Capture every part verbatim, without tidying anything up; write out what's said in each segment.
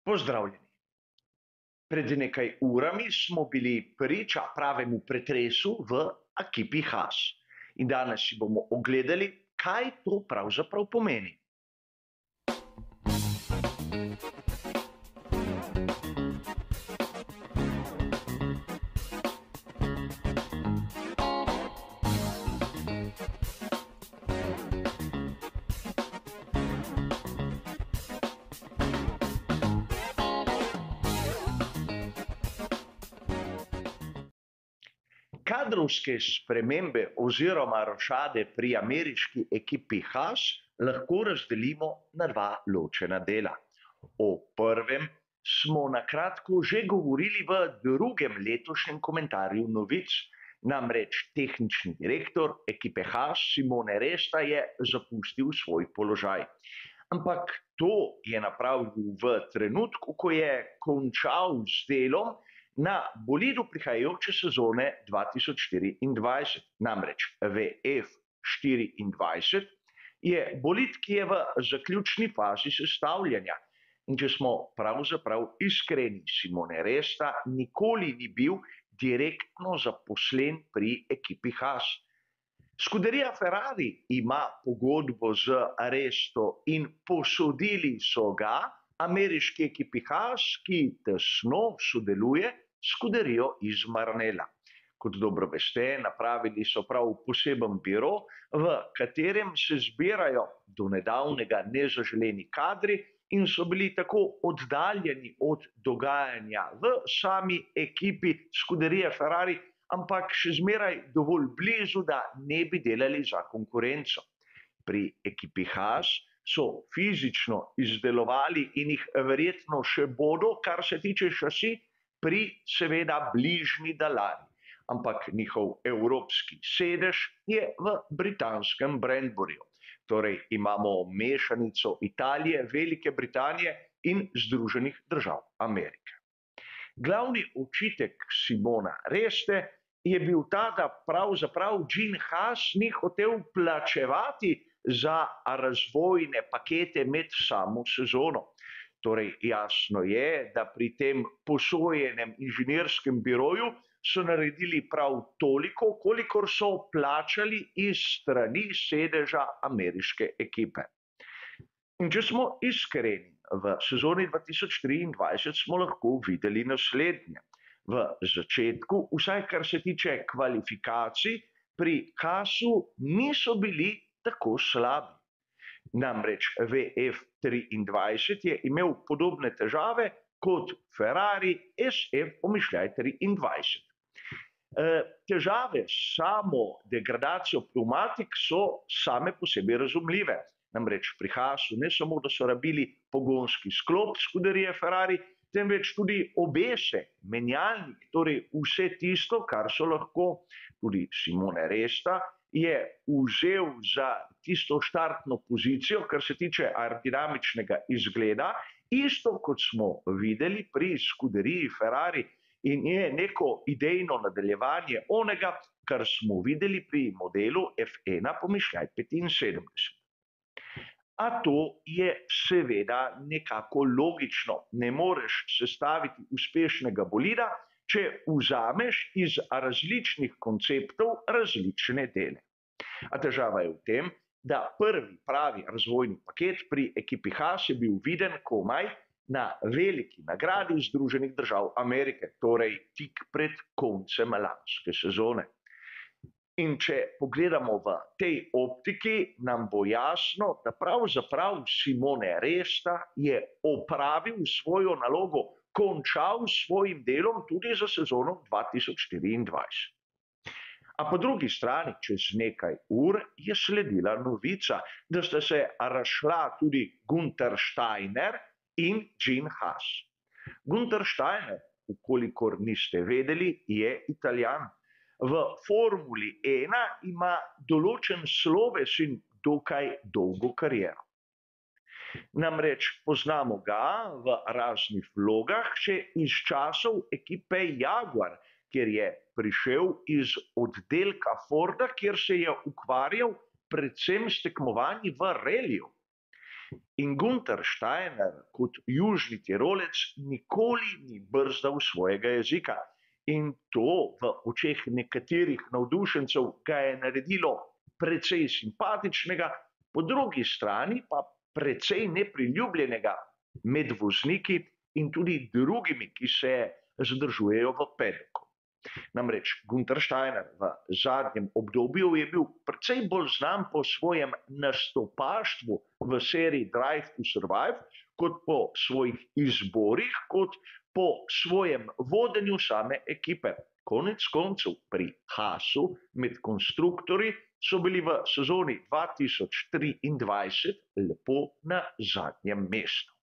Pozdravljeni. Pred nekaj urami smo bili priča pravemu pretresu v ekipi Haas. In danes si bomo ogledali, kaj to pravzaprav pomeni. Kadrovske spremembe oziroma rošade pri ameriški ekipi Haas lahko razdelimo na dva ločena dela. O prvem smo na kratko že govorili v drugem letošnjem komentarju novic, namreč tehnični direktor ekipe Haas Simone Resta je zapustil svoj položaj. Ampak to je napravil v trenutku, ko je končal z delom na bolidu prihajajoče sezone dva tisoč štiriindvajset, namreč V F štiriindvajset je bolid, ki je v zaključni fazi sestavljanja. In če smo pravzaprav iskreni, Simone Resta nikoli ni bil direktno zaposlen pri ekipi Haas. Scuderia Ferrari ima pogodbo z Resto in posodili so ga ameriški ekipi Haas, ki tesno sodeluje s skuderijo iz Maranella. Kot dobro veste, napravili so prav poseben biro, v katerem se zbirajo do nedavnega nezaželeni kadri in so bili tako oddaljeni od dogajanja v sami ekipi skuderije Ferrari, ampak še zmeraj dovolj blizu, da ne bi delali za konkurenco. Pri ekipi Haas so fizično izdelovali in jih verjetno še bodo, kar se tiče šasi, pri seveda bližnji daljavi. Ampak njihov evropski sedež je v britanskem Brentburyju. Torej imamo mešanico Italije, Velike Britanije in Združenih držav Amerike. Glavni očitek Simona Reste je bil ta, da pravzaprav Gene Haas ni hotel plačevati za razvojne pakete med samo sezono. Torej jasno je, da pri tem posojenem inženirskem biroju so naredili prav toliko, kolikor so plačali iz strani sedeža ameriške ekipe. In če smo iskreni, v sezoni dva tisoč triindvajset smo lahko videli naslednje. V začetku, vsaj kar se tiče kvalifikacij, pri Haasu niso bili tako slabi. Namreč V F triindvajset je imel podobne težave kot Ferrari S F pomišljaj triindvajset. E, težave s samo degradacijo pneumatik so same po sebi razumljive. Namreč pri Haasu ne samo, da so rabili pogonski sklop skuderije Ferrari, temveč tudi obese, menjalnik, torej vse tisto, kar so lahko. Tudi Simone Resta je vzel za tisto štartno pozicijo, kar se tiče aerodinamičnega izgleda, isto kot smo videli pri skuderiji Ferrari, in je neko idejno nadaljevanje onega, kar smo videli pri modelu F ena pomišljaj petinsedemdeset. A to je seveda nekako logično. Ne moreš sestaviti uspešnega bolida, če vzameš iz različnih konceptov različne dele. A težava je v tem, da prvi pravi razvojni paket pri ekipi Haas je bil viden komaj na veliki nagradi Združenih držav Amerike, torej tik pred koncem lanske sezone. In če pogledamo v tej optiki, nam bo jasno, da pravzaprav Simone Resta je opravil svojo nalogo, končal s svojim delom tudi za sezono dva tisoč štiriindvajset. A po drugi strani, čez nekaj ur, je sledila novica, da sta se razšla tudi Günther Steiner in Gene Haas. Günther Steiner, ukolikor niste vedeli, je Italijan. V Formuli ena ima določen sloves in dokaj dolgo kariero. Namreč poznamo ga v raznih vlogah še iz časov ekipe Jaguar, kjer je prišel iz oddelka Forda, kjer se je ukvarjal predvsem s tekmovanji v reliju. In Gunter Steiner kot južni Tirolec nikoli ni brzdal svojega jezika. In to v očeh nekaterih navdušencev ga je naredilo precej simpatičnega, po drugi strani pa precej nepriljubljenega med vozniki in tudi drugimi, ki se zadržujejo v Pedeku. Namreč Gunter Steiner v zadnjem obdobju je bil precej bolj znan po svojem nastopaštvu v seriji Drive to Survive, kot po svojih izborih, kot po svojem vodenju same ekipe. Konec koncev pri Haasu med konstruktorji so bili v sezoni dva tisoč triindvajset lepo na zadnjem mestu.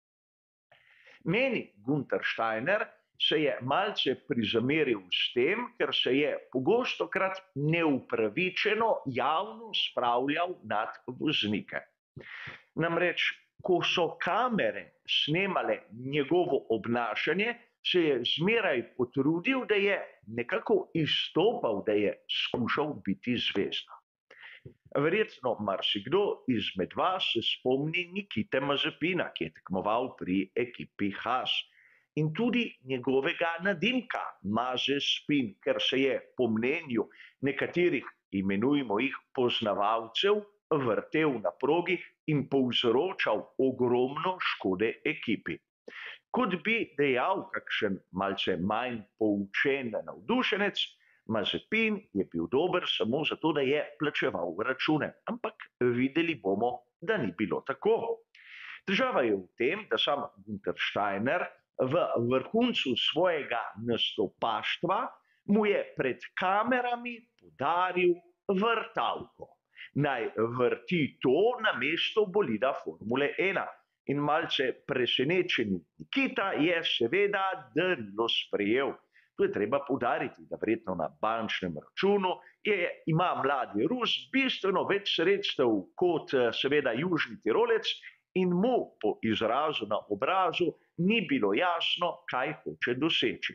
Meni Gunter Steiner se je malce prizameril s tem, ker se je pogostokrat neupravičeno javno spravljal nad voznike. Namreč, ko so kamere snemale njegovo obnašanje, se je zmeraj potrudil, da je nekako izstopal, da je skušal biti zvezda. Verjetno marsikdo izmed vas se spomni Nikite Mazepina, ki je tekmoval pri ekipi Haas. In tudi njegovega nadimka Mazespin, ker se je po mnenju nekaterih, imenujmo jih poznavalcev, vrtel na progi in povzročal ogromno škode ekipi. Kot bi dejal kakšen malce manj poučen navdušenec, Mazepin je bil dober samo zato, da je plačeval račune, ampak videli bomo, da ni bilo tako. Težava je v tem, da sam Gunter Steiner v vrhuncu svojega nastopaštva mu je pred kamerami podaril vrtavko. Naj vrti to namesto bolida Formule ena. In malce presenečeni Nikita je seveda drlo sprejel. To je treba poudariti, da verjetno na bančnem računu je, ima mladi Rus bistveno več sredstev kot seveda južni Tirolec in mu po izrazu na obrazu ni bilo jasno, kaj hoče doseči.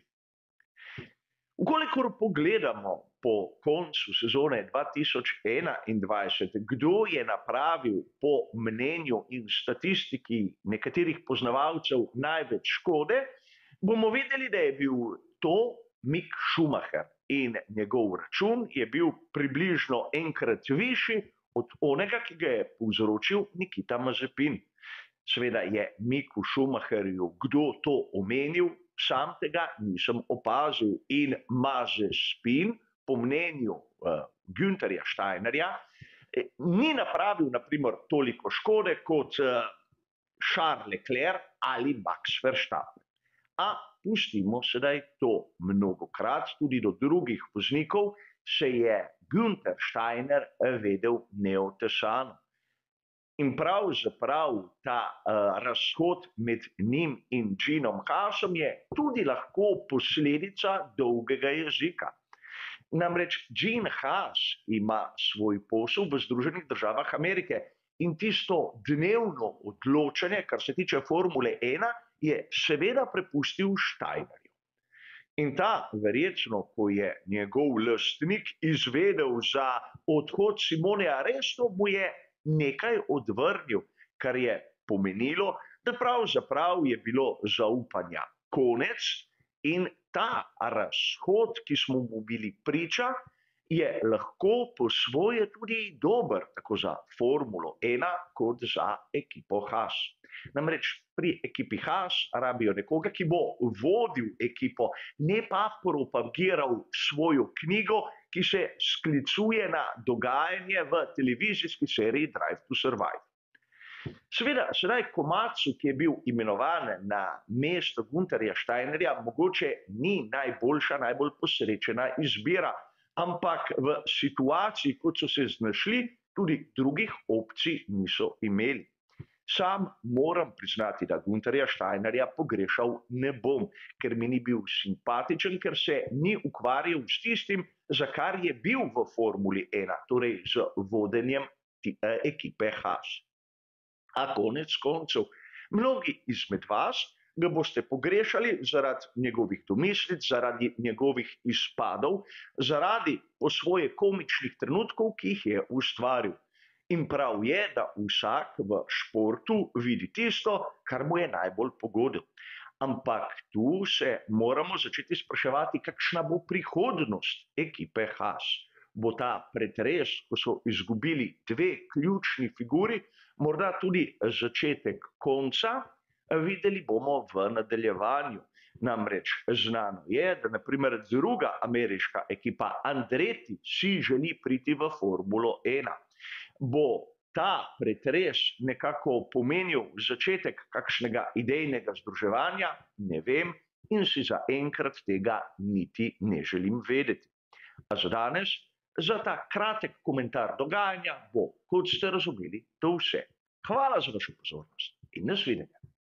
Vkolikor pogledamo po koncu sezone dva tisoč enaindvajset, kdo je napravil po mnenju in statistiki nekaterih poznavalcev največ škode, bomo videli, da je bil to Mick Schumacher in njegov račun je bil približno enkrat višji od onega, ki ga je povzročil Nikita Mazepin. Seveda je Micku Schumacherju kdo to omenil, sam tega nisem opazil in Mazepin, po mnenju uh, Günterja Steinerja, eh, ni napravil na primer toliko škode kot uh, Charles Leclerc ali Max Verstappen. A pustimo sedaj to. Mnogokrat tudi do drugih voznikov se je Günter Steiner vedel neotesano. In pravzaprav ta uh, razhod med njim in Genom Haasom je tudi lahko posledica dolgega jezika. Namreč Gene Haas ima svoj posel v Združenih državah Amerike in tisto dnevno odločanje, kar se tiče Formule ena, je seveda prepustil Steinerju. In ta verjetno, ko je njegov lastnik izvedel za odhod Simone Aresto, mu je nekaj odvrnil, kar je pomenilo, da pravzaprav je bilo zaupanja konec in ta razhod, ki smo mu bili priča, je lahko po svoje tudi dober, tako za Formulo ena, kot za ekipo Haas. Namreč pri ekipi Haas rabijo nekoga, ki bo vodil ekipo, ne pa propagiral svojo knjigo, ki se sklicuje na dogajanje v televizijski seriji Drive to Survive. Seveda, sedaj Komatsu, ki je bil imenovan na mesto Günterja Steinerja, mogoče ni najboljša, najbolj posrečena izbira, ampak v situaciji, kot so se znašli, tudi drugih opcij niso imeli. Sam moram priznati, da Günterja Steinerja pogrešal ne bom, ker mi ni bil simpatičen, ker se ni ukvarjal s tistim, za kar je bil v Formuli ena, torej z vodenjem ekipe Haas. A konec koncev, mnogi izmed vas ga boste pogrešali zaradi njegovih domislic, zaradi njegovih izpadov, zaradi po svoje komičnih trenutkov, ki jih je ustvaril. In prav je, da vsak v športu vidi tisto, kar mu je najbolj pogodo. Ampak tu se moramo začeti spraševati, kakšna bo prihodnost ekipe Haas. Bo ta pretres, ko so izgubili dve ključni figuri, morda tudi začetek konca, videli bomo v nadaljevanju. Namreč znano je, da na primer druga ameriška ekipa Andretti si želi priti v Formulo ena. Bo ta pretres nekako pomenil začetek kakšnega idejnega združevanja, ne vem, in si zaenkrat tega niti ne želim vedeti. A za danes, za ta kratek komentar dogajanja bo, kot ste razumeli, to vse. Hvala za vašo pozornost in nasvidenje.